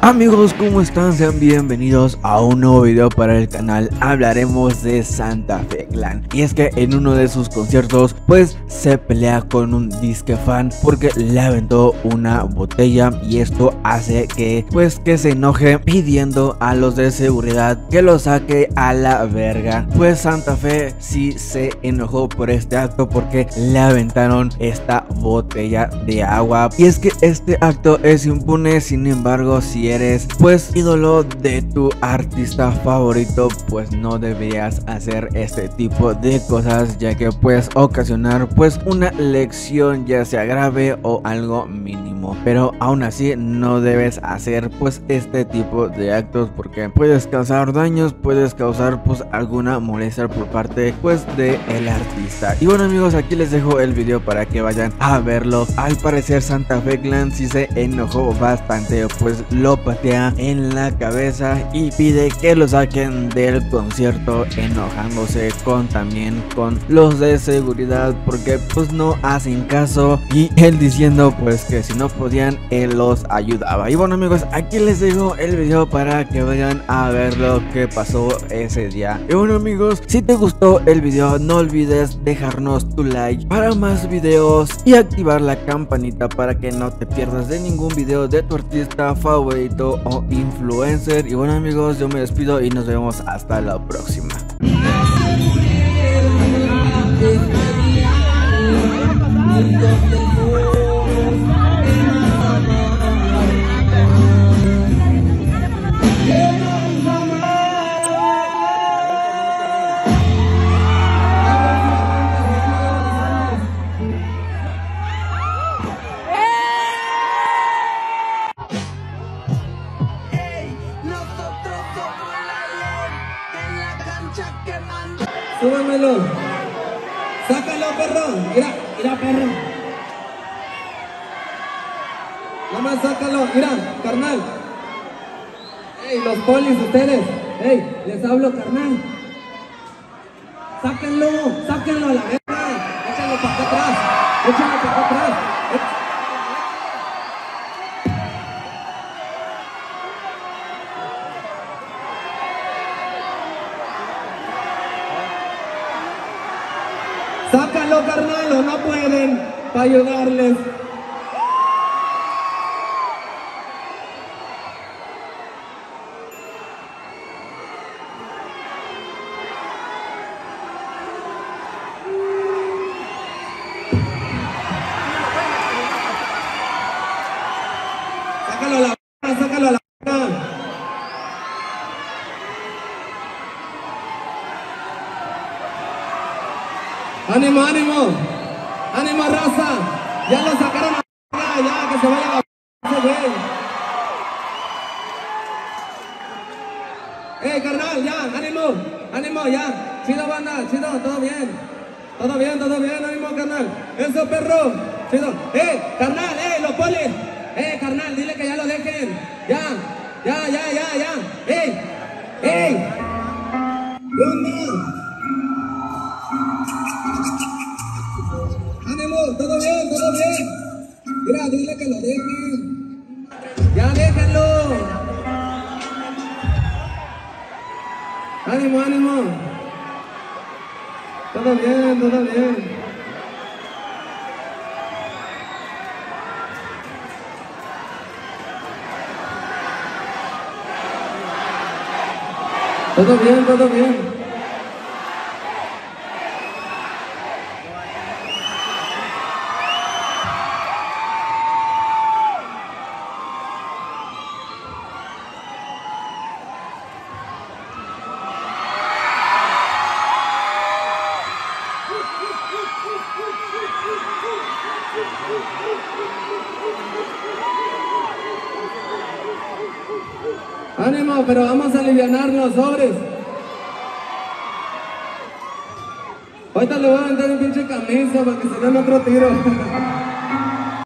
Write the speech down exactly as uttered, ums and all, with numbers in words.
Amigos, ¿cómo están? Sean bienvenidos a un nuevo video para el canal. Hablaremos de Santa Fe Clan. Y es que en uno de sus conciertos pues se pelea con un disque fan porque le aventó una botella, y esto hace que pues que se enoje, pidiendo a los de seguridad que lo saque a la verga. Pues Santa Fe sí se enojó por este acto porque le aventaron esta botella de agua. Y es que este acto es impune, sin embargo, si eres pues ídolo de tu artista favorito, pues no deberías hacer este tipo de cosas, ya que puedes ocasionar pues una lección, ya sea grave o algo mínimo. Pero aún así no debes hacer pues este tipo de actos porque puedes causar daños, puedes causar pues alguna molestia por parte pues de el artista. Y bueno amigos, aquí les dejo el video para que vayan a verlo. Al parecer Santa Fe Clan sí se enojó bastante, pues lo patea en la cabeza y pide que lo saquen del concierto, enojándose con también con los de seguridad porque pues no hacen caso, y él diciendo pues que si no podían él los ayudaba. Y bueno amigos, aquí les dejo el video para que vayan a ver lo que pasó ese día. Y bueno amigos, si te gustó el video no olvides dejarnos tu like para más videos y activar la campanita para que no te pierdas de ningún video de tu artista favorito o influencer. Y bueno amigos, yo me despido y nos vemos hasta la próxima. Súbamelo, sácalo perro, mira, mira perro. Nada más sácalo, mira, carnal. Ey, los polis ustedes, ey, les hablo carnal. Sáquenlo, sáquenlo a la verga, échenlo para acá atrás, échenlo para acá atrás. Sácalo carnal, o no pueden para ayudarles. Sácalo a la verga, sácalo a la verga. Ánimo, ánimo, ánimo raza, ya lo sacaron a la verga, ya que se vaya a la ese güey. Eh, carnal, ya, ánimo, ánimo, ya, chido banda, chido, todo bien, todo bien, todo bien, ánimo carnal, eso perro, chido, eh, carnal, eh, los polis, eh, carnal, dile que ya lo dejen, ya, ya, ya, ya, ya, eh, eh, ánimo, todo bien, todo bien. Mira, dile que lo dejen. Ya déjenlo. Ánimo, ánimo. Todo bien, todo bien. Todo bien, todo bien. Ánimo, pero vamos a alivianar los sobres. Ahorita le voy a vender un pinche camisa para que se den otro tiro.